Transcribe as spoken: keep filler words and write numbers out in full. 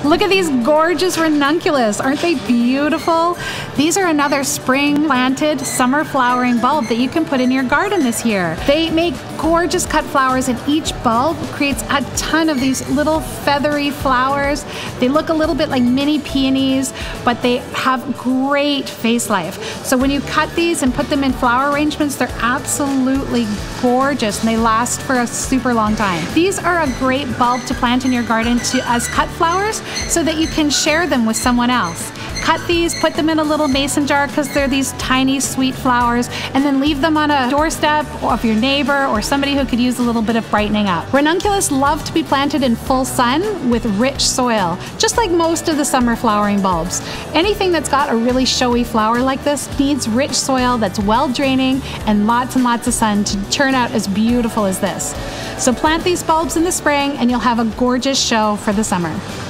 Look at these gorgeous ranunculus. Aren't they beautiful? These are another spring planted summer flowering bulb that you can put in your garden this year. They make gorgeous cut flowers, and each bulb creates a ton of these little feathery flowers. They look a little bit like mini peonies, but they have great face life. So when you cut these and put them in flower arrangements, they're absolutely gorgeous, and they last for a super long time. These are a great bulb to plant in your garden to, as cut flowers, so that you can share them with someone else. Cut these, put them in a little mason jar because they're these tiny sweet flowers, and then leave them on a doorstep of your neighbor or somebody who could use a little bit of brightening up. Ranunculus love to be planted in full sun with rich soil, just like most of the summer flowering bulbs. Anything that's got a really showy flower like this needs rich soil that's well draining and lots and lots of sun to turn out as beautiful as this. So plant these bulbs in the spring and you'll have a gorgeous show for the summer.